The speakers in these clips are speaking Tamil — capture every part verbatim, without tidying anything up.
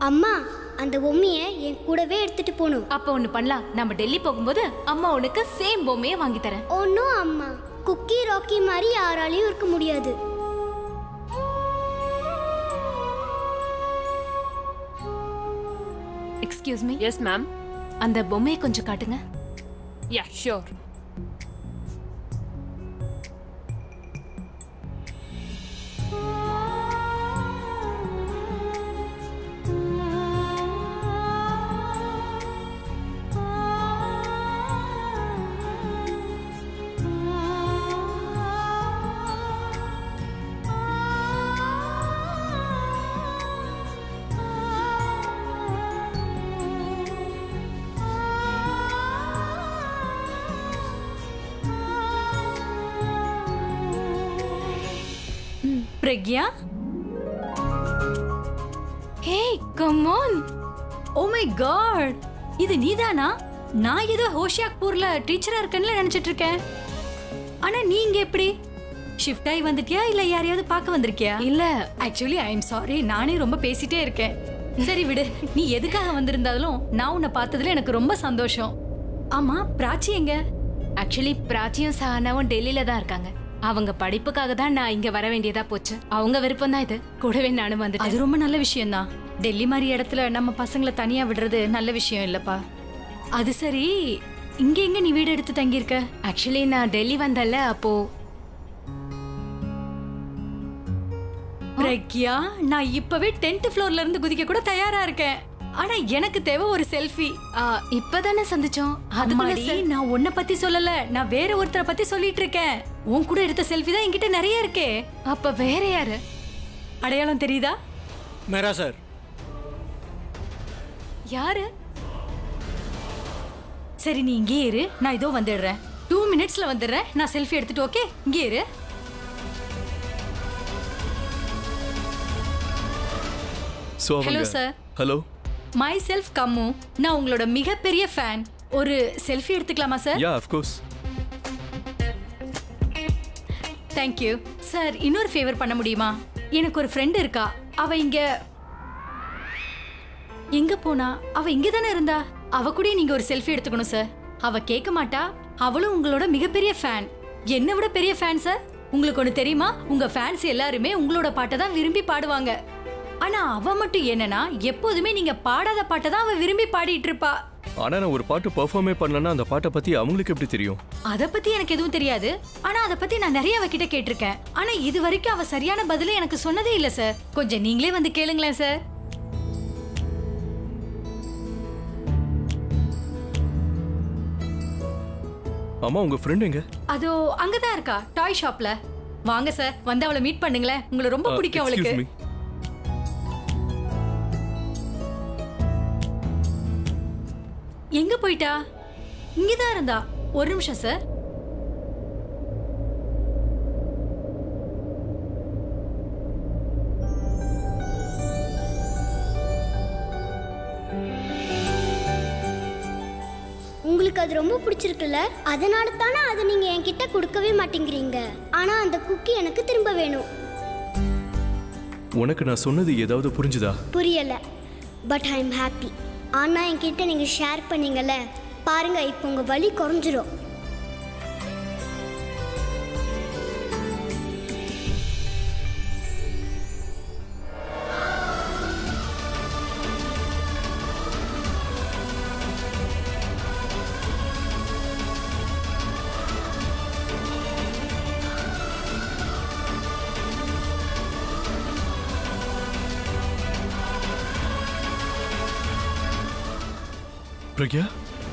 அம்மா அந்த பொம்மையை என் கூடவே எடுத்துட்டு போகணும். அப்ப ஒண்ணு பண்ணலாம், நம்ம டெல்லி போகும்போது அம்மா உனக்கு சேம் பொம்மையை வாங்கி தரேன். ஒன்னும் அம்மா, குக்கி ராக்கி மாதிரி யாராலையும் இருக்க முடியாது. Excuse me. Yes ma'am. அந்த பொம்மையை கொஞ்சம் காட்டுங்க. Ya sure. Pragya, hey come on. Oh my god, இது நீதானா? நான் ஏதோ ஹோஷியாக்பூர்ல டீச்சரா இருக்கேன்னு நினைச்சிட்டு இருக்கேன். ஆனா நீங்க எப்படி ஷிஃப்ட் ஆகி வந்துட்டியா இல்ல யாரையாவது பார்க்க வந்திருக்கியா? இல்ல, ஆக்சுவலி ஐ எம் சாரி, நானே ரொம்ப பேசிட்டே இருக்கேன். சரி விடு, நீ எதுக்காக வந்திருந்தாலும் நான் உன்னை பார்த்ததுல எனக்கு ரொம்ப சந்தோஷம். ஆமா, பிராச்சி எங்க? ஆக்சுவலி பிராச்சியும் சஹானாவும் டெல்லியில தான் இருக்காங்க. அவங்க படிப்புக்காக தான் நான் இங்க வர வேண்டியதா போச்சு. அவங்க விருப்பம் தான் இது. கூடவே நானும் வந்துட்டேன். அது ரொம்ப நல்ல விஷயம் தான். டெல்லி மாதிரி இடத்துல நம்ம பசங்களை தனியா விடுறது நல்ல விஷயம் இல்லப்பா. அது சரி, இங்க எங்க நீ வீடு எடுத்து தங்கியிருக்க? ஆக்சுவலி நான் டெல்லி வந்தல, அப்போ பிரக்யா, நான் இப்பவே டென்த் ஃப்ளோர்ல இருந்து குதிக்க கூட தயாரா இருக்கேன். ஆனா எனக்கு தேவை ஒரு செல்ஃபி. இப்பதானே சந்திச்சோம். அதுமாடி நான் உன்னை பத்தி சொல்லல, நான் வேற ஒருத்தரை பத்தி சொல்லிட்டு இருக்கேன். உன் கூட எடுத்த செல்ஃபி தான் என்கிட்ட நிறைய இருக்கே. அப்ப வேற யாரு? அடையாளம் தெரியுதா? மேரா சார். யாரு? சரி நீ இங்கே இரு, நான் இதோ வந்துடுறேன். டூ மினிட்ஸ்ல வந்துடுறேன். நான் செல்ஃபி எடுத்துட்டு ஓகே, இங்கே இரு. Hello sir. Hello. Myself கம்மு. நான் உங்களோட மிகப்பெரிய ஃபேன். ஒரு செல்ஃபி எடுத்துக்கலாமா sir? Ya of course. Thank you sir. இன்னொரு ஃபேவர் பண்ண முடியுமா? எனக்கு ஒரு ஃப்ரெண்ட் இருக்கா. அவ இங்க எங்க போனா? அவ இங்க தானே இருந்தா. அவ கூட நீங்க ஒரு செல்ஃபி எடுத்துக்கணும் சார். அவ கேட்க மாட்டா. அவளும் உங்களோட மிகப்பெரிய ஃபேன். என்னை விட பெரிய ஃபேன் சார். உங்களுக்கு ஒன்று தெரியுமா? உங்க ஃபேன்ஸ் எல்லாருமே உங்களோட பாட்டை தான் விரும்பி பாடுவாங்க. ஆனா அவ மட்டும் என்னன்னா, எப்போதுமே நீங்க பாடாத பாட்டை தான் அவ விரும்பி பாடிட்டு இருப்பா. ஆனா நான் ஒரு பாட்டு பெர்ஃபார்மே பண்ணலன்னா அந்த பாட்டை பத்தி அவங்களுக்கு எப்படி தெரியும்? அத பத்தி எனக்கு எதுவும் தெரியாது. ஆனா அத பத்தி நான் நிறைய அவகிட்ட கேட்டிருக்கேன். ஆனா இது வரைக்கும் அவ சரியான பதில எனக்கு சொன்னதே இல்ல சார். கொஞ்சம் நீங்களே வந்து கேளுங்களேன் சார். அம்மா, உங்க ஃப்ரெண்ட் எங்க? அதோ அங்கதான் இருக்கா, டாய் ஷாப்ல. வாங்க சார், வந்து அவளை மீட் பண்ணுங்களேன். உங்களை ரொம்ப பிடிக்கும் அவளுக்கு. எங்க போயிட்டா? இங்கதான் இருந்தா. ஒரு நிமிஷம் சார். உங்களுக்கு அது ரொம்ப பிடிச்சிருக்குல்ல, அதனால தானே அதை நீங்க என்கிட்ட கொடுக்கவே மாட்டேங்கிறீங்க. ஆனா அந்த குக்கி எனக்கு திரும்ப வேணும். உனக்கு நான் சொன்னது ஏதாவது புரிஞ்சுதா? புரியல, பட் ஐ எம் ஹாப்பி. ஆனா என்கிட்ட நீங்க ஷேர் பண்ணீங்கல்ல, பாருங்க இப்போ உங்க வலி குறைஞ்சிரும். பிரக்யா,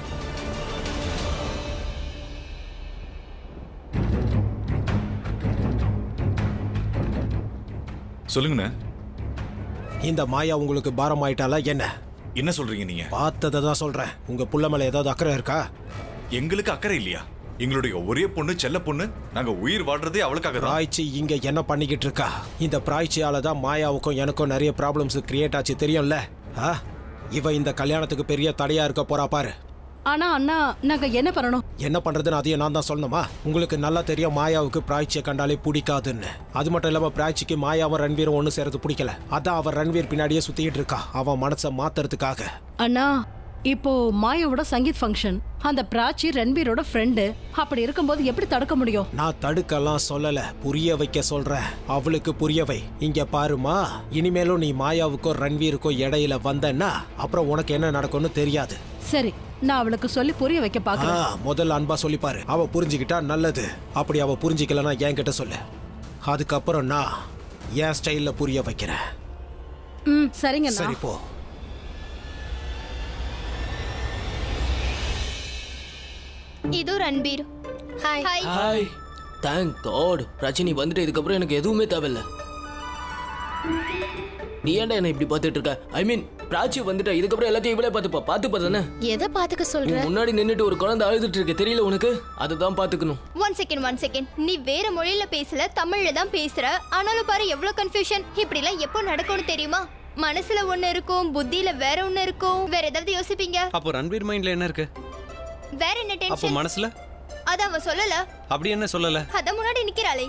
சொல்லுங்கண்ணே. இந்த மாயா உங்களுக்கு பாரம் ஆயிட்டாலா என்ன? என்ன சொல்றீங்க நீங்க? பார்த்ததை தான் சொல்றேன். உங்க புள்ள மேல ஏதாவது அக்கறை இருக்கா? எங்களுக்கு அக்கறை இல்லையா? எங்களுடைய ஒரே பொண்ணு, செல்ல பொண்ணு. நாங்க உயிர் வாழ்றதே அவளுக்காக தான். பிராய்ச்சி இங்க என்ன பண்ணிக்கிட்டு இருக்கா? இந்த பிராய்ச்சியால தான் மாயாவுக்கும் எனக்கும் நிறைய ப்ராப்ளம்ஸ் கிரியேட் ஆச்சு, தெரியும்ல? ஆ, இவ இந்த கல்யாணத்துக்கு பெரிய தடையா இருக்க போறா பாரு. ஆனா அண்ணா நாங்க என்ன பண்ணணும்? என்ன பண்றதுன்னு அதையும் நான் தான் சொல்லணுமா? உங்களுக்கு நல்லா தெரியும் மாயாவுக்கு பிராய்ச்சியை கண்டாலே பிடிக்காதுன்னு. அது மட்டும் இல்லாம பிராய்ச்சிக்கு மாயாவும் ரன்வீரும் ஒண்ணு சேரது பிடிக்கல. அதான் அவன் ரன்வீர் பின்னாடியே சுத்திட்டு இருக்கா அவன் மனசை மாத்துறதுக்காக. அண்ணா இப்போ மாயாவோட சங்கீத் ஃபங்க்ஷன், அந்த பிராச்சி ரன்பீரோட ஃப்ரெண்டு. அப்படி இருக்கும்போது எப்படி தடுக்க முடியும்? நான் தடுக்கலாம் சொல்லல, புரிய வைக்க சொல்றேன். அவளுக்கு புரிய வை. இங்க பாருமா, இனிமேலும் நீ மாயாவுக்கோ ரன்வீருக்கோ இடையில வந்தன்னா அப்புறம் உனக்கு என்ன நடக்கும்னு தெரியாது. சரி, நான் அவளுக்கு சொல்லி புரிய வைக்க பாக்குறேன். முதல்ல அன்பா சொல்லி பாரு. அவ புரிஞ்சுக்கிட்டா நல்லது. அப்படி அவ புரிஞ்சுக்கலன்னா என்கிட்ட சொல்லு. அதுக்கப்புறம் நான் என் ஸ்டைல்ல புரிய வைக்கிறேன். ம் சரிங்க. சரி போ. இது Ranbir. Hi hi hi. Thank god. பிரச்சனை வந்துட்டு இதுக்கு அப்புறம் எனக்கு எதுவுமே தேவையில்ல. நீ ஏன்டா என்ன இப்படி பார்த்துட்டு இருக்க? ஐ மீன் பிராச்சி வந்துட்டா இதுக்கு அப்புறம் எல்லாத்தையும் இவளே பார்த்துப்பா. பார்த்துப்பா தானே? எதை பார்த்துக்க சொல்ற? முன்னாடி நின்னுட்டு ஒரு குழந்தை அழுதுட்டு இருக்கு, தெரியல உனக்கு? அதுதான் பாத்துக்கணும். ஒன் செகண்ட் ஒன் செகண்ட் நீ வேற மொழியில பேசல, தமிழ்ல தான் பேசுற. ஆனாலும் பாரு எவ்வளவு கன்ஃபியூஷன். இப்படி எல்லாம் எப்போ நடக்கும்னு தெரியுமா? மனசுல ஒண்ணு இருக்கும், புத்தியில வேற ஒண்ணு இருக்கும். வேற ஏதாவது யோசிப்பீங்க? அப்போ ரன்வீர் மைண்ட்ல என்ன இருக்கு? வேற என்ன டென்ஷன்? அப்போ மனசுல அத அவ சொல்லல. அப்படி என்ன சொல்லல? அத முன்னாடி நிக்கறாளே.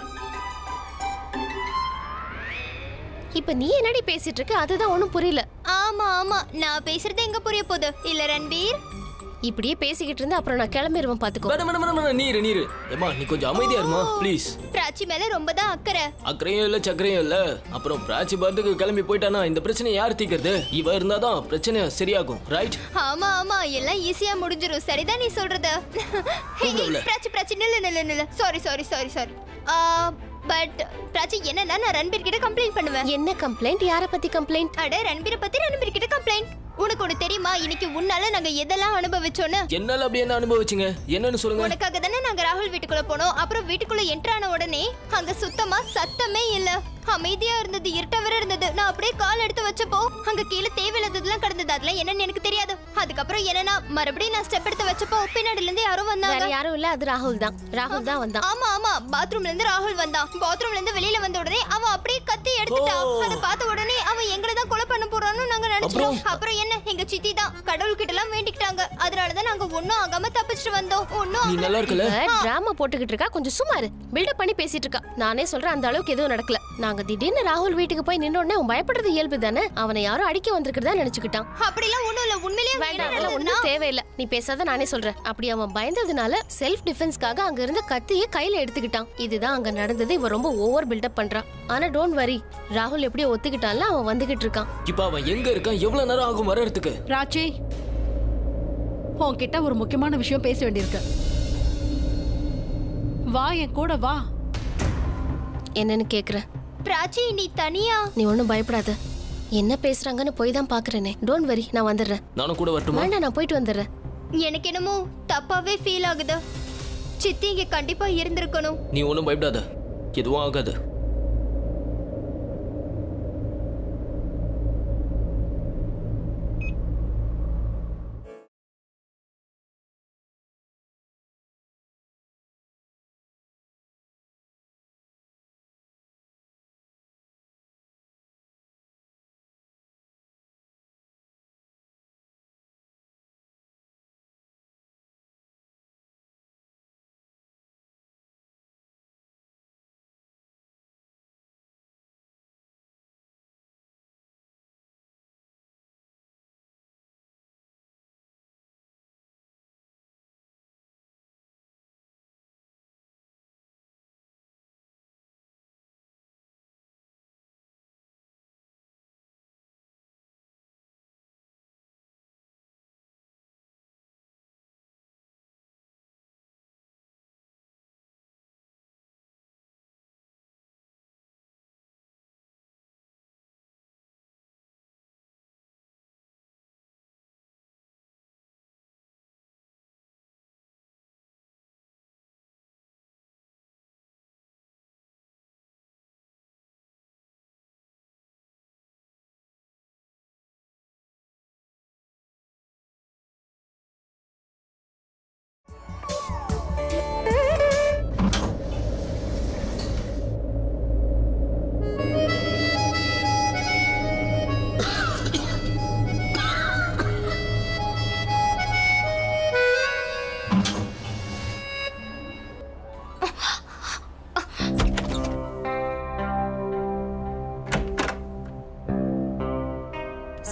இப்ப நீ என்னடி பேசிட்டு இருக்க? அதுதான் ஒண்ணும் புரியல. ஆமா ஆமா, நான் பேசுறது எங்க புரிய போகுது? இல்ல ரன்பீர், இப்படியே பேசிக்கிட்டு இருந்தா அப்புறம் நான் கிளம்பிடுவேன் பாத்துக்கோ. மேடம் மேடம் மேடம் நீரு நீரு ஏமா நீ கொஞ்சம் அமைதியா இருமா ப்ளீஸ். பிராச்சி மேல ரொம்ப தான் அக்கறை. அக்கறையும் இல்ல சக்கரையும் இல்ல. அப்புறம் பிராச்சி பார்த்துக்கு கிளம்பி போயிட்டானா இந்த பிரச்சனை யார் தீக்கிறது? இவ இருந்தாதான் பிரச்சனை சரியாகும், ரைட்? ஆமா ஆமா, எல்லாம் ஈஸியா முடிஞ்சிரும். சரிதான் நீ சொல்றது. பிராச்சி பிராச்சி நில்லு நில்லு நில்லு. Sorry sorry sorry sorry. But Prachi என்னன்னா நான் ரன்பீர் கிட்ட கம்ப்ளைண்ட் பண்ணுவேன். என்ன கம்ப்ளைண்ட்? யார பத்தி கம்ப்ளைண்ட்? அட ரன்பீரை பத்தி ரன்பீர் கிட்ட கம்ப்ளைண்ட். உனக்கு ஒண்ணு தெரியுமா, இன்னைக்கு உன்னால நாங்க எதெல்லாம் அனுபவிச்சோன்னு? என்னால அப்படி என்ன அனுபவிச்சீங்க? என்னன்னு சொல்லுங்க. உனக்காக தானே நாங்க ராகுல் வீட்டுக்குள்ள போனோம். அப்புறம் வீட்டுக்குள்ள என்டர் ஆன உடனே அங்க சுத்தமா சத்தமே இல்ல, அமைதியா இருந்தது, இருட்ட வர இருந்தது. நான் அப்படியே கால் எடுத்து வச்சப்போ அங்க கீழே தேவையில்லாததெல்லாம் கிடந்தது. அதெல்லாம் என்னன்னு எனக்கு தெரியாது. அதுக்கப்புறம் என்னன்னா மறுபடியும் நான் ஸ்டெப் எடுத்து வச்சப்போ பின்னாடில இருந்து யாரோ வந்தாங்க. வேற யாரும் இல்ல, அது ராகுல் தான். ராகுல் தான் வந்தான். ஆமா ஆமா, பாத்ரூம்ல இருந்து ராகுல் வந்தான். பாத்ரூம்ல இருந்து வெளியில வந்த உடனே அவன் அப்படியே கத்தி எடுத்துட்டான். அத பார்த்த உடனே அவன் எங்களை தான் கொலை பண்ண போறான்னு நாங்க நினைச்சோம். அப்புறம் என்ன, எங்க சித்தி தான் கடவுள் கிட்ட எல்லாம் வேண்டிக்கிட்டாங்க. அதனாலதான் நாங்க ஒண்ணும் ஆகாம தப்பிச்சிட்டு வந்தோம். ஒண்ணும் நீ நல்லா இருக்கல? டிராமா போட்டுக்கிட்டு இருக்கா, கொஞ்சம் சும்மா இரு. பில்டப் பண்ணி பேசிட்டு இருக்கா. நானே சொல்றேன் அந்த அளவுக்கு எதுவும் நடக்கல. நாங்க திடீர்னு ராகுல் வீட்டுக்கு போய் நின்ன உடனே அவன் பயப்படுறது இயல்பு தானே. அவனை யாரும் அடிக்க வந்திருக்கிறதா நினைச்சுக்கிட்டான். அப்படிலாம் ஒண்ணும் இல்ல, உண்மையிலேயே வேண்டாம், ஒண்ணும் தேவையில்ல. நீ பேசாத, நானே சொல்றேன். அப்படி அவன் பயந்ததுனால செல்ஃப் டிஃபென்ஸ்க்காக அங்க இருந்த கத்தியை கையில எடுத்துக்கிட்டான். இதுதான் அங்க நடந்தது. இவன் ரொம்ப ஓவர் பில்டப் பண்றான். ஆனா டோன்ட் வரி, ராகுல் எப்படியோ ஒத்துக்கிட்டான்ல, அவன் வந்துகிட்டு இருக்கான். இப்ப அவன் எங்க இருக்கான்? எவ்வளவு நேரம் ஆகும் வரதுக்கு? ராச்சி, உன்கிட்ட ஒரு முக்கியமான விஷயம் பேச வேண்டியிருக்கு. வா, என் கூட வா. என்னன்னு கேக்குறேன். பிராச்சி, நீ தனியா? நீ ஒண்ணும் பயப்படாத. என்ன பேசுறாங்கன்னு போய் தான் பாக்குறேனே. டோன்ட் வரி, நான் வந்துடுறேன். நானும் கூட வரட்டுமா? வேண்டாம், நான் போயிட்டு வந்துடுறேன். எனக்கு என்னமோ தப்பாவே ஃபீல் ஆகுது. சித்தி இங்க கண்டிப்பா இருந்திருக்கணும். நீ ஒன்னும் பயப்படாத, எதுவும் ஆகாது.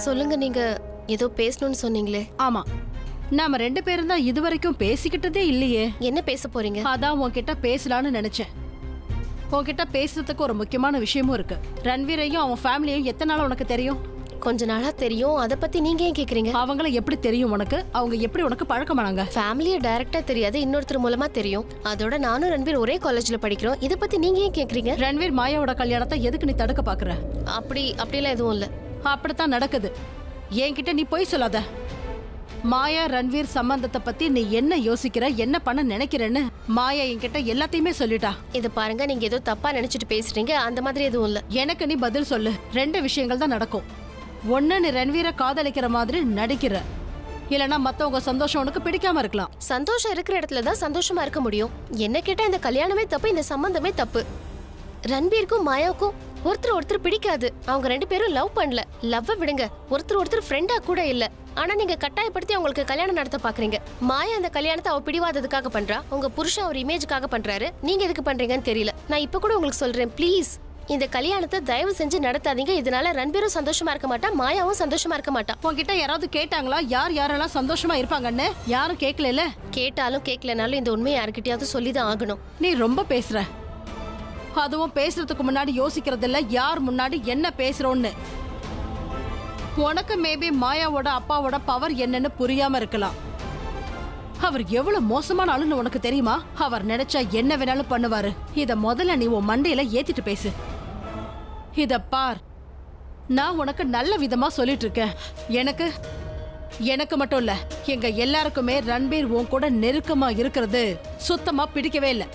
சொல்லுங்க, நீங்க ஏதோ பேசணும்னு சொன்னீங்களே. ஆமா, நாம ரெண்டு பேரும் தான் இதுவரைக்கும் பேசிக்கிட்டதே இல்லையே. என்ன பேச போறீங்க? அதான் உன்கிட்ட பேசலான்னு நினைச்சேன். உன்கிட்ட பேசுறதுக்கு ஒரு முக்கியமான விஷயமும் இருக்கு. ரன்வீரையும் அவன் ஃபேமிலியையும் எத்தனை நாள் உனக்கு தெரியும்? கொஞ்ச நாளா தெரியும். அத பத்தி நீங்க ஏன் கேக்குறீங்க? அவங்கள எப்படி தெரியும் உனக்கு? அவங்க எப்படி உனக்கு பழக்கமானாங்க? ஃபேமிலியை டைரக்டா தெரியாது, இன்னொருத்தர் மூலமா தெரியும். அதோட நானும் ரன்வீர் ஒரே காலேஜ்ல படிக்கிறோம். இத பத்தி நீங்க ஏன் கேக்குறீங்க? ரன்வீர் மாயாவோட கல்யாணத்தை எதுக்கு நீ தடுக்க பாக்குற? அப்படி அப்படிலாம் எதுவும் இல்ல. அப்படித்தான் நடக்குது. என்கிட்ட நீ போய் சொல்லாத. மாயா ரன்வீர் சம்பந்தத்தை பத்தி நீ என்ன யோசிக்கிற, என்ன பண்ண நினைக்கிறேன்னு மாயா என்கிட்ட எல்லாத்தையுமே சொல்லிட்டா. இது பாருங்க, நீங்க ஏதோ தப்பா நினைச்சிட்டு பேசுறீங்க. அந்த மாதிரி எதுவும் இல்ல. எனக்கு நீ பதில் சொல்லு. ரெண்டு விஷயங்கள் தான் நடக்கும். ஒன்னு, நீ ரன்வீரை காதலிக்கிற மாதிரி நடிக்கிற, இல்லனா மத்தவங்க சந்தோஷம் உனக்கு பிடிக்காம இருக்கலாம். சந்தோஷம் இருக்கிற இடத்துல தான் சந்தோஷமா இருக்க முடியும். என்ன கேட்டா இந்த கல்யாணமே தப்பு, இந்த சம்பந்தமே தப்பு. ரன்வீருக்கும் மாயாவுக்கும் ஒருத்தர் ஒருத்தர் பிடிக்காது. அவங்க ரெண்டு பேரும் லவ் பண்ணல. லவ் விடுங்க, ஒருத்தர் ஒருத்தர் ஃப்ரெண்டா கூட இல்ல. ஆனா நீங்க கட்டாயப்படுத்தி அவங்களுக்கு கல்யாணம் நடத்த பாக்குறீங்க. மாயா அந்த கல்யாணத்தை அவ பிடிவாததுக்காக பண்றா. உங்க புருஷன் அவர் இமேஜுக்காக பண்றாரு. நீங்க எதுக்கு பண்றீங்கன்னு தெரியல. நான் இப்ப கூட உங்களுக்கு சொல்றேன், ப்ளீஸ் இந்த கல்யாணத்தை தயவு செஞ்சு நடத்தாதீங்க. இதனால ரன்பீரும் சந்தோஷமா இருக்க மாட்டா, மாயாவும் சந்தோஷமா இருக்க மாட்டா. உங்ககிட்ட யாராவது கேட்டாங்களா யார் யாரெல்லாம் சந்தோஷமா இருப்பாங்கன்னு? யாரும் கேட்கல. கேட்டாலும் கேட்கலனாலும் இந்த உண்மையை யாருக்கிட்டயாவது சொல்லிதான் ஆகணும். நீ ரொம்ப பேசுற. அதுவும் பேசுறதுக்கு முன்னாடி யோசிக்கிறது இல்ல, யார் முன்னாடி என்ன பேசுறோன்னு. உனக்கு மேபி மாயாவோட அப்பாவோட பவர் என்னன்னு புரியாம இருக்கலாம். அவர் எவ்வளவு மோசமான ஆளுன்னு உனக்கு தெரியுமா? அவர் நினைச்சா என்ன வேணாலும் பண்ணுவாரு. இத முதல்ல நீ உன் மண்டையில ஏத்திட்டு பேசு. இத பார், நான் உனக்கு நல்ல விதமா சொல்லிட்டு இருக்கேன். எனக்கு எனக்கு மட்டும் இல்ல, எங்க எல்லாருக்குமே ரன்பீர் உன் கூட நெருக்கமா இருக்கிறது சுத்தமா பிடிக்கவே இல்லை.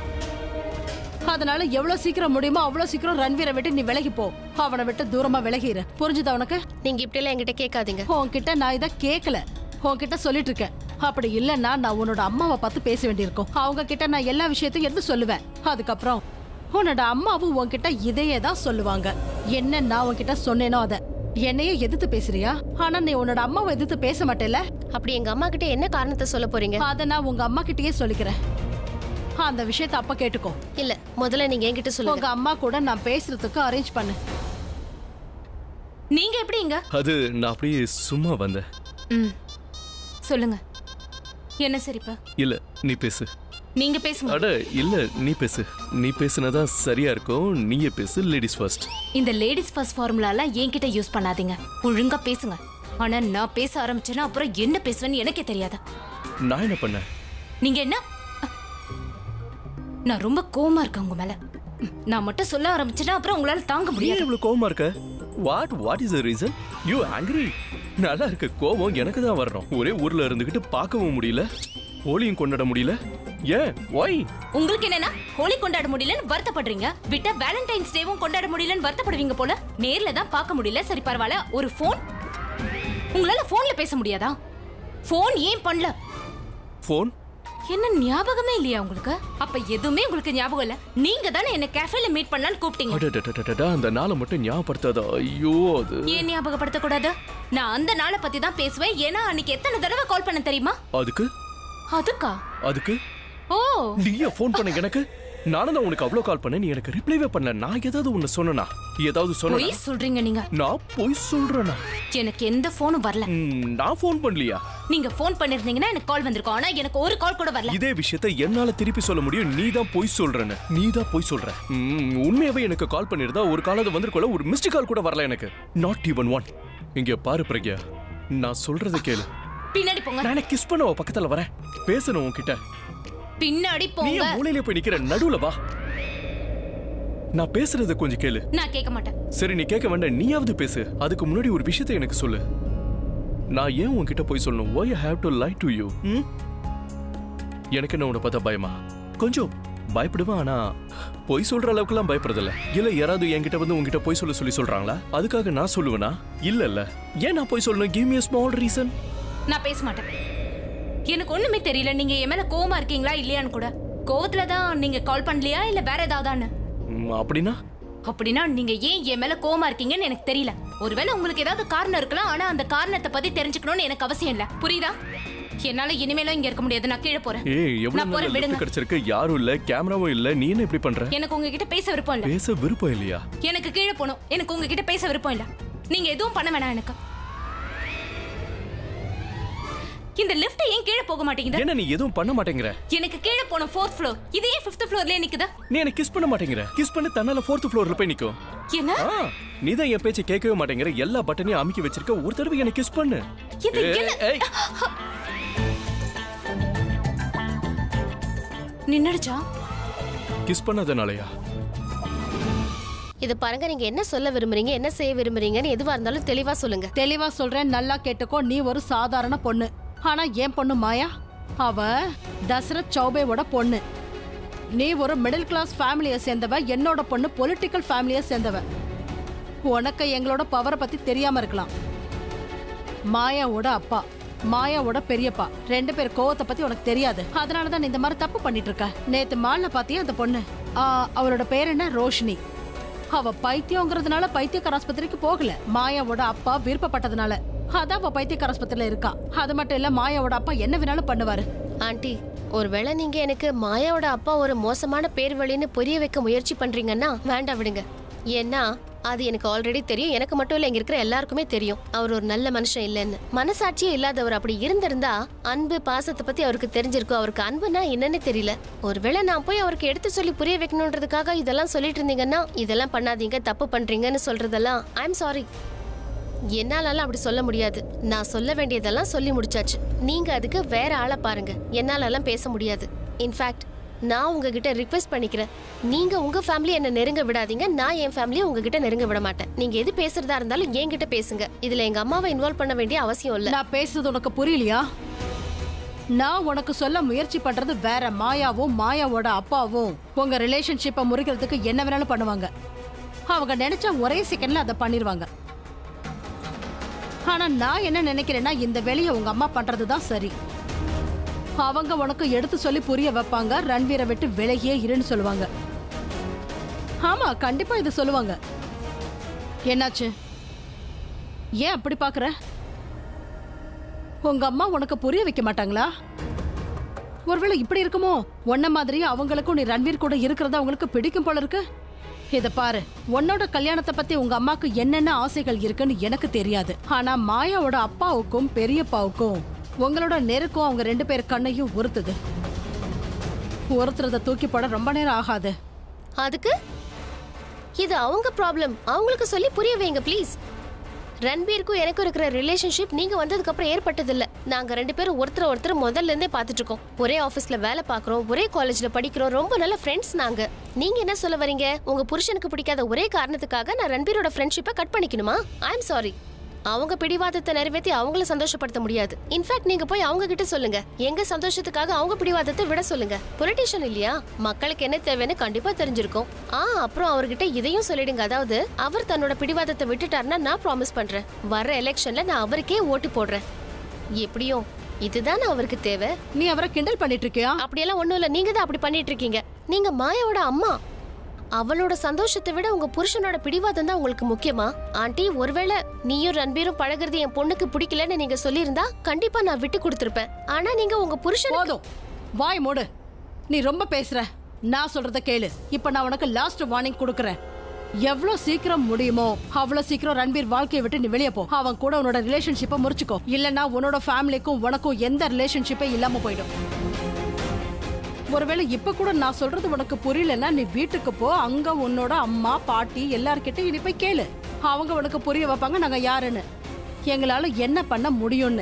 அதனால எவ்வளவு சீக்கிரம் முடியுமோ அவ்வளவு சீக்கிரம் ரன்வீரை விட்டு நீ விலகி போ. அவனை விட்டு தூரமா விலகிரு. புரிஞ்சுதா உனக்கு? நீங்க இப்படி எல்லாம் என்கிட்ட கேட்காதீங்க. உன்கிட்ட நான் இதை கேட்கல, உன்கிட்ட சொல்லிட்டு இருக்கேன். அப்படி இல்லைன்னா நான் உன்னோட அம்மாவை பார்த்து பேச வேண்டியிருக்கும். அவங்க கிட்ட நான் எல்லா விஷயத்தையும் எடுத்து சொல்லுவேன். அதுக்கப்புறம் உன்னோட அம்மாவும் உன்கிட்ட இதையே தான் சொல்லுவாங்க. என்ன நான் உன்கிட்ட சொன்னேனோ அதை. என்னையே எதிர்த்து பேசுறியா? ஆனா நீ உன்னோட அம்மாவை எதிர்த்து பேச மாட்டேல. அப்படி எங்க அம்மா கிட்ட என்ன காரணத்தை சொல்ல போறீங்க? அதை நான் உங்க அம்மா கிட்டயே சொல்லிக்கிறேன். அந்த விஷயத்தை அப்ப கேட்டுக்கோ. இல்ல, முதல்ல நீங்க என்கிட்ட சொல்லுங்க. உங்க அம்மா கூட நான் பேசுறதுக்கு அரேஞ்ச் பண்ணு. நீங்க எப்படிங்க? அது நான் அப்படியே சும்மா வந்தேன். ம், சொல்லுங்க. என்ன சரிப்பா? இல்ல, நீ பேசு. நீங்க பேசுங்க. அட இல்ல, நீ பேசு. நீ பேசுனதா சரியா இருக்கும். நீயே பேசு. Ladies first. இந்த லேடிஸ் ஃபர்ஸ்ட் ஃபார்முலாலாம் என்கிட்ட யூஸ் பண்ணாதீங்க. ஒழுங்கா பேசுங்க. ஆனா நான் பேச ஆரம்பிச்சேன்னா அப்புறம் என்ன பேசுவேன்னு எனக்கே தெரியாது. நான் என்ன பண்ண? நீங்க என்ன? நான் ரொம்ப கோவமா இருக்கேன் உங்க மேல. நான் மட்டும் சொல்ல ஆரம்பிச்சேன்னா அப்புறம் உங்களால தாங்க முடியாது. இவ்வளவு கோவமா இருக்க? What what is the reason? You angry? நல்லா இருக்க. கோவம் எனக்கு தான் வரணும். ஒரே ஊர்ல இருந்துகிட்டு பார்க்கவும் முடியல, ஹோலியும் கொண்டாட முடியல. ஏன்? ஒய்? உங்களுக்கு என்னன்னா ஹோலி கொண்டாட முடியலன்னு வருத்தப்படுறீங்க. விட்டா வேலண்டைன்ஸ் டேவும் கொண்டாட முடியலன்னு வருத்தப்படுவீங்க போல. நேர்ல தான் பார்க்க முடியல. சரி பரவாயில்ல. ஒரு போன், உங்களால போன்ல பேச முடியாதா? போன் ஏன் பண்ணல? போன் என்ன ஞாபகமே இல்லையா உங்களுக்கு? அப்ப எதுவுமே உங்களுக்கு ஞாபகம் இல்ல. நீங்க தானே என்ன கேஃபேல மீட் பண்ணலாம்னு கூப்பிட்டீங்க. அந்த நாளை மட்டும் ஞாபகப்படுத்தாத. ஐயோ, அது ஏன் ஞாபகப்படுத்த கூடாது? நான் அந்த நாளை பத்தி தான் பேசுவேன். ஏன்னா அன்னைக்கு எத்தனை தடவை கால் பண்ண தெரியுமா? அதுக்கு அதுக்கா? அதுக்கு ஓ, நீயே ஃபோன் பண்ண எனக்கு. நானும் தான் உனக்கு அவ்வளவு கால் பண்ணேன். நீ எனக்கு ரிப்ளைவே பண்ணல. நான் ஏதாவது ஒன்னு சொன்னனா? ஏதாவது சொன்னா? போய் சொல்றீங்க நீங்க. நான் போய் சொல்றேனா? எனக்கு எந்த போனும் வரல. நான் ஃபோன் பண்ணலையா? நீங்க ஃபோன் பண்ணிருந்தீங்கன்னா எனக்கு கால் வந்திருக்கும். ஆனா எனக்கு ஒரு கால் கூட வரல. இதே விஷயத்தை என்னால திருப்பி சொல்ல முடியும். நீ தான் போய் சொல்றேன்னு. நீ தான் போய் சொல்ற. உண்மையாவே எனக்கு கால் பண்ணிருந்தா ஒரு காலாவது வந்திருக்கோல. ஒரு மிஸ்டு கால் கூட வரல எனக்கு. Not even one. இங்க பாரு பிரக்யா, நான் சொல்றத கேளு. பின்னாடி போங்க. நான் கிஸ் பண்ண பக்கத்துல வரேன். பேசணும் உன்கிட்ட. பின்னாடி போங்க. நீ மூலையில போய் நிக்கிற, நடுவுல வா. நான் பேசுறத கொஞ்சம் கேளு. நான் கேட்க மாட்டேன். சரி, நீ கேட்க வேண்டாம். நீயாவது பேசு. அதுக்கு முன்னாடி ஒரு விஷயத்தை எனக்கு சொல்லு. நான் ஏன் உன்கிட்ட போய் சொல்லணும்? why I have to lie to you? எனக்கு என்ன உன்னை பார்த்தா பயமா? கொஞ்சம் பயப்படுவேன். ஆனா பொய் சொல்ற அளவுக்குலாம் பயப்படுறதில்ல. இல்ல யாராவது என்கிட்ட வந்து உன்கிட்ட பொய் சொல்ல சொல்லி சொல்றாங்களா? அதுக்காக நான் சொல்லுவேனா? இல்ல இல்ல. ஏன் நான் பொய் சொல்லணும்? give me a small reason. நான் பேச மாட்டேன். எனக்கு ஒண்ணுமே தெரியல. நீங்க என் மேல கோவமா இருக்கீங்களா இல்லையான்னு கூட. கோவத்துல தான் நீங்க கால் பண்ணலையா இல்ல வேற ஏதாவதான்னு? அப்படின்னா அப்படின்னா நீங்க ஏன் என் மேல கோவமா இருக்கீங்கன்னு எனக்கு தெரியல. ஒருவேளை உங்களுக்கு ஏதாவது காரணம் இருக்கலாம். ஆனா அந்த காரணத்தை பத்தி தெரிஞ்சுக்கணும்னு எனக்கு அவசியம் இல்ல. புரியுதா? என்னால இனிமேலும் இங்க இருக்க முடியாது. நான் கீழே போறேன். ஏய், எவ்வளவு நேரம் லிஃப்ட் கிடைச்சிருக்கு? யாரும் இல்ல, கேமராவும் இல்ல. நீ என்ன இப்படி பண்ற? எனக்கு உங்ககிட்ட பேச விருப்பம் இல்ல. பேச விருப்பம் இல்லையா? எனக்கு கீழே போணும். எனக்கு உங்ககிட்ட பேச விருப்பம் இல்ல. நீங்க எதுவும் பண்ண வேணாம் எனக்கு. இந்த லிஃப்ட் ஏன் கீழே போக மாட்டேங்குது? என்ன நீ எதுவும் பண்ண மாட்டேங்கிற? எனக்கு கீழே போன ஃபோர்த் ஃப்ளோர், இது ஏன் ஃபிஃப்த் ஃப்ளோர்லயே நிக்குதா? நீ என்ன கிஸ் பண்ண மாட்டேங்கிற? கிஸ் பண்ணி தன்னால ஃபோர்த் ஃப்ளோர்ல போய் நிக்கும். என்ன? நீ தான் என் பேச்சை கேட்கவே மாட்டேங்கிற. எல்லா பட்டனையும் அமுக்கி வச்சிருக்க. ஒரு தடவை என்ன கிஸ் பண்ணு. இது என்ன? நின்னுடுச்சா? கிஸ் பண்ணதனாலயா? இது பாருங்க, நீங்க என்ன சொல்ல விரும்புறீங்க, என்ன செய்ய விரும்புறீங்கன்னு எதுவா இருந்தாலும் தெளிவா சொல்லுங்க. தெளிவா சொல்றேன், நல்லா கேட்டுக்கோ. நீ ஒரு சாதாரண பொண்ணு. ஆனா என் பொண்ணு மாயா, அவ தசரத் சௌபேவோட பொண்ணு. நீ ஒரு மிடில் கிளாஸ் ஃபேமிலியை சேர்ந்தவ, என்னோட பொண்ணு பொலிட்டிக்கல் ஃபேமிலியை சேர்ந்தவ. உனக்கு எங்களோட பவரை பத்தி தெரியாம இருக்கலாம். மாயாவோட அப்பா, மாயாவோட பெரியப்பா ரெண்டு பேர் கோவத்தை பத்தி உனக்கு தெரியாது. அதனாலதான் நீ இந்த மாதிரி தப்பு பண்ணிட்டு இருக்க. நேத்து மால்ல பாத்தியா அந்த பொண்ணு? அவளோட பேர் என்ன? ரோஷினி. அவ பைத்தியங்கிறதுனால பைத்தியக்கார ஆஸ்பத்திரிக்கு போகல. மாயாவோட அப்பா விருப்பப்பட்டதுனால அதான் அவ பைத்தியக்கார ஆஸ்பத்திரியில இருக்கா. அது மட்டும் இல்ல, மாயாவோட அப்பா என்ன வேணாலும் பண்ணுவாரு. ஆண்டி, ஒருவேளை நீங்க எனக்கு மாயாவோட அப்பா ஒரு மோசமான பேர் வழின்னு புரிய வைக்க முயற்சி பண்றீங்கன்னா வேண்டாம், விடுங்க. ஏன்னா அது எனக்கு ஆல்ரெடி தெரியும். எனக்கு மட்டும் இல்ல, இங்க இருக்கிற எல்லாருக்குமே தெரியும் அவர் ஒரு நல்ல மனுஷன் இல்லைன்னு. மனசாட்சியே இல்லாதவர். அப்படி இருந்திருந்தா அன்பு பாசத்தை பத்தி அவருக்கு தெரிஞ்சிருக்கும். அவருக்கு அன்புனா என்னன்னு தெரியல. ஒருவேளை நான் போய் அவருக்கு எடுத்து சொல்லி புரிய வைக்கணுன்றதுக்காக இதெல்லாம் சொல்லிட்டு இருந்தீங்கன்னா, இதெல்லாம் பண்ணாதீங்க, தப்பு பண்றீங்கன்னு சொல்றதெல்லாம் ஐ எம் சாரி, என்னாலலாம் அப்படி சொல்ல முடியாது. நான் சொல்ல வேண்டியதெல்லாம் சொல்லி முடிச்சாச்சு. நீங்க அதுக்கு வேற ஆளை பாருங்க. என்னாலலாம் பேச முடியாது. இன்ஃபேக்ட் நான் உங்ககிட்ட ரிக்வெஸ்ட் பண்ணிக்கிறேன், நீங்க உங்க ஃபேமிலி என்ன நெருங்க விடாதீங்க, நான் என் ஃபேமிலியை உங்ககிட்ட நெருங்க விட மாட்டேன். நீங்க எது பேசுறதா இருந்தாலும் என்கிட்ட பேசுங்க. இதுல எங்க அம்மாவை இன்வால்வ் பண்ண வேண்டிய அவசியம் இல்ல. நான் பேசுறது உனக்கு புரியலையா? நான் உனக்கு சொல்ல முயற்சி பண்றது வேற. மாயாவும் மாயாவோட அப்பாவும் உங்க ரிலேஷன்ஷிப்பை முறிக்கிறதுக்கு என்ன வேணாலும் பண்ணுவாங்க. அவங்க நினைச்சா ஒரே செகண்ட்ல அதை பண்ணிடுவாங்க. ஆனா நான் என்ன நினைக்கிறேன்னா, இந்த வேலையை உங்க அம்மா பண்றதுதான் சரி. அவங்க உனக்கு எடுத்து சொல்லி புரிய வைப்பாங்க. ரன்வீரை விட்டு விலகியே இருன்னு சொல்லுவாங்க. ஆமா, கண்டிப்பா இது சொல்லுவாங்க. என்னாச்சு? ஏன் அப்படி பாக்குற? உங்க அம்மா உனக்கு புரிய வைக்க மாட்டாங்களா? ஒருவேளை இப்படி இருக்குமோ? உன்ன மாதிரி அவங்களுக்கும் நீ ரன்வீர் கூட இருக்கிறதா அவங்களுக்கு பிடிக்கும் போல இருக்கு. இத பாரு, உன்னோட கல்யாணத்தை பத்தி உங்க அம்மாக்கு என்னென்ன ஆசைகள் இருக்குன்னு எனக்கு தெரியாது. ஆனா மாயாவோட அப்பாவுக்கும் பெரியப்பாவுக்கும் உங்களோட நெருக்கம் அவங்க ரெண்டு பேர் கண்ணையும் உறுத்துது. ஒருத்தரத தூக்கி போட ரொம்ப நேரம் ஆகாது. அதுக்கு இது அவங்க ப்ராப்ளம். அவங்களுக்கு சொல்லி புரிய வைங்க ப்ளீஸ். ரன்பீருக்கும் எனக்கும் இருக்கிற ரிலேஷன்ஷிப் நீங்க வந்ததுக்கு அப்புறம் ஏற்பட்டது இல்ல. நாங்க ரெண்டு பேரும் ஒருத்தர் ஒருத்தர் முதல்ல இருந்தே பாத்துட்டு இருக்கோம். ஒரே ஆபீஸ்ல வேலை பாக்குறோம், ஒரே காலேஜ்ல படிக்கிறோம், ரொம்ப நல்ல ஃப்ரெண்ட்ஸ் நாங்க. நீங்க என்ன சொல்ல வரீங்க? உங்க புருஷனுக்கு பிடிக்காத ஒரே காரணத்துக்காக நான் ரன்பீரோட ஃப்ரெண்ட்ஷிப்பை கட் பண்ணிக்கணுமா? I am sorry. அவங்க பிடிவாதத்தை நிறைவேற்றி அவங்கள சந்தோஷப்படுத்த முடியாது. இன்ஃபேக்ட் நீங்க போய் அவங்க கிட்ட சொல்லுங்க, எங்க சந்தோஷத்துக்காக அவங்க பிடிவாதத்தை விட சொல்லுங்க. பொலிட்டிஷியன் இல்லையா? மக்களுக்கு என்ன தேவைன்னு கண்டிப்பா தெரிஞ்சிருக்கும். ஆ அப்புறம் அவர்கிட்ட இதையும் சொல்லிடுங்க, அதாவது அவர் தன்னோட பிடிவாதத்தை விட்டுட்டாருன்னா நான் ப்ராமிஸ் பண்றேன், வர்ற எலெக்ஷன்ல நான் அவருக்கே ஓட்டு போடுறேன். எப்படியும் இதுதானே அவருக்கு தேவை. நீ அவரை கிண்டல் பண்ணிட்டு இருக்கியா? அப்படியெல்லாம் ஒண்ணும் இல்ல, நீங்க தான் அப்படி பண்ணிட்டு இருக்கீங்க. நீங்க மாயாவோட அம்மா. அவளோட சந்தோஷத்தை விட உங்க புருஷனோட பிடிவாதம் தான் உங்களுக்கு முக்கியமா? ஆண்டி, ஒருவேளை நீயும் ரன்பீரும் பழகிறது என் பொண்ணுக்கு பிடிக்கலன்னு நீங்க சொல்லியிருந்தா கண்டிப்பா நான் விட்டு கொடுத்திருப்பேன். ஆனா நீங்க உங்க புருஷன். போதும், வாய் மூடு. நீ ரொம்ப பேசுற. நான் சொல்றத கேளு. இப்ப நான் உனக்கு லாஸ்ட் வார்னிங் கொடுக்கறேன். எவ்வளவு சீக்கிரம் முடியுமோ அவ்வளவு சீக்கிரம் ரன்பீர் வாழ்க்கையை விட்டு நீ வெளியே போ. அவன் கூட உன்னோட ரிலேஷன்ஷிப்பை முறிச்சுக்கோ. இல்லன்னா உன்னோட ஃபேமிலிக்கும் உனக்கும் எந்த ரிலேஷன்ஷிப்பே இல்லாம போயிடும். ஒருவேளை இப்ப கூட நான் சொல்றது உனக்கு புரியலன்னா நீ வீட்டுக்கு போ. அங்க உன்னோட அம்மா பாட்டி எல்லார்கிட்டையும் நீ போய் கேளு. அவங்க உனக்கு புரிய வைப்பாங்க நாங்க யாருன்னு, எங்களால என்ன பண்ண முடியும்னு.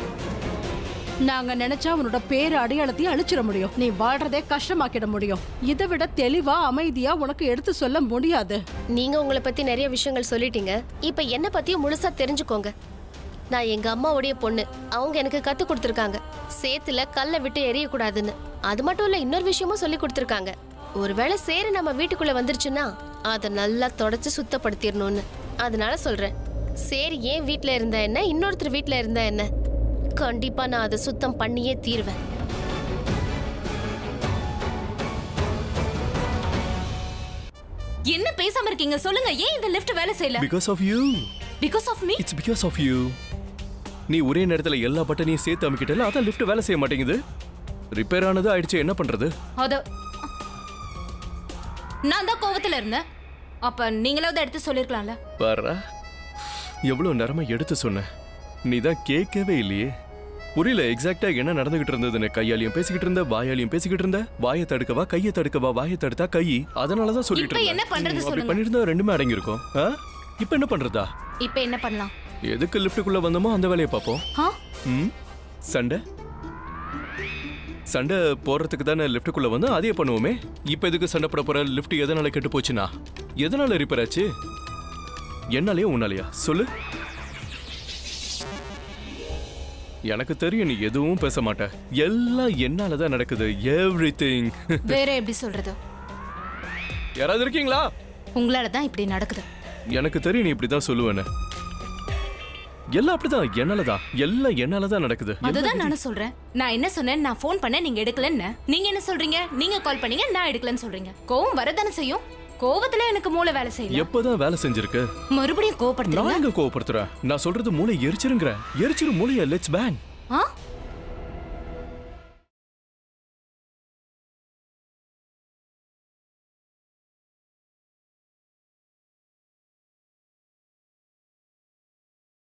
நாங்க நினைச்சா உன்னோட பேரு அடையாளத்தையும் அழிச்சிட முடியும். நீ வாழ்றதே கஷ்டமாக்கிட முடியும். இதை விட தெளிவா அமைதியா உனக்கு எடுத்து சொல்ல முடியாது. நீங்க உங்களை பத்தி நிறைய விஷயங்கள் சொல்லிட்டீங்க. இப்ப என்ன பத்தியும் முழுசா தெரிஞ்சுக்கோங்க. நான் எங்க அம்மாவுடைய பொண்ணு. அவங்க எனக்கு கத்து கொடுத்துருக்காங்க, சேத்துல கல்ல விட்டு எரியக்கூடாதுன்னு. அது மட்டும் இல்ல, இன்னொரு விஷயமும் சொல்லி கொடுத்துருக்காங்க. ஒருவேளை சேரு நம்ம வீட்டுக்குள்ள வந்துருச்சுன்னா அதை நல்லா தொடச்சு சுத்தப்படுத்திடணும்னு. அதனால சொல்றேன், சேரு ஏன் வீட்டுல இருந்தா என்ன, இன்னொருத்தர் வீட்டுல இருந்தா என்ன, கண்டிப்பா நான் அதை சுத்தம் பண்ணியே தீர்வேன். என்ன பேசாம இருக்கீங்க? சொல்லுங்க, ஏன் இந்த லிஃப்ட் வேலை செய்யல? Because of you. Because of me? It's because of you. நீ ஒரே நேரத்துல எல்லா பட்டனையும் சேர்த்து அமுக்கிட்டல, அதான் லிஃப்ட் வேலை செய்ய மாட்டேங்குது. ரிப்பேர் ஆனது ஆயிடுச்சு, என்ன பண்றது? அத நான் தான் கோவத்துல இருந்தேன். அப்ப நீங்களாவது எடுத்து சொல்லிருக்கலாம்ல. பாரா, எவ்வளவு நேரமா எடுத்து சொன்ன, நீ தான் கேட்கவே இல்லையே. புரியல எக்ஸாக்ட்டா என்ன நடந்துகிட்டு இருந்ததுன்னு. கையாலையும் பேசிக்கிட்டு இருந்த, வாயாலையும் பேசிக்கிட்டு இருந்த. வாயை தடுக்கவா கையை தடுக்கவா, வாயை தடுத்தா கை. அதனாலதான் சொல்லிட்டு இப்ப இருந்தேன். என்ன பண்றது அப்படி சொல்லுங்க. பண்ணிருந்தா ரெண்டுமே அடங்கி இருக்கும். இப்ப என்ன பண்றதா? இப்ப என்ன பண்ணலாம்? எதுக்கு லிஃப்ட்டுக்குள்ள வந்தோமோ அந்த வேலையை பார்ப்போம். ஆ? ம் சண்டை சண்டை போடுறதுக்கு தானே லிஃப்ட்டுக்குள்ள வந்து அதே பண்ணுவோமே. இப்ப எதுக்கு சண்டை போட போற? லிஃப்ட் எதனால கெட்டு போச்சுன்னா? எதனால ரிப்பேர் ஆச்சு? என்னாலயா உன்னாலயா சொல்லு. எனக்கு தெரியும் நீ எதுவும் பேச மாட்ட. எல்லாம் என்னாலதான் நடக்குது. எவ்ரிதிங். வேற எப்படி சொல்றது? யாராவது இருக்கீங்களா? உங்களால தான் இப்படி நடக்குது. எனக்கு தெரியும் நீ இப்படிதான் சொல்லுவேன்னு. எல்லாம் அப்படிதான், என்னாலதான். எல்லாம் என்னாலதான் நடக்குது. அதுதான் நானும் சொல்றேன். நான் என்ன சொன்னேன்? நான் ஃபோன் பண்ண நீங்க எடுக்கலன்னு. நீங்க என்ன சொல்றீங்க? நீங்க கால் பண்ணீங்க, நான் எடுக்கலன்னு சொல்றீங்க. கோவம் வரதானே செய்யும். கோவத்துல எனக்கு மூளை வேலை செய்யல. எப்பதான் வேலை செஞ்சிருக்கு? மறுபடியும் கோவப்படுத்துறீங்க. நான் எங்க கோவப்படுத்துறேன்? நான் சொல்றது மூளை எரிச்சிருங்கற. எரிச்சிரு மூளைய. Let's bang.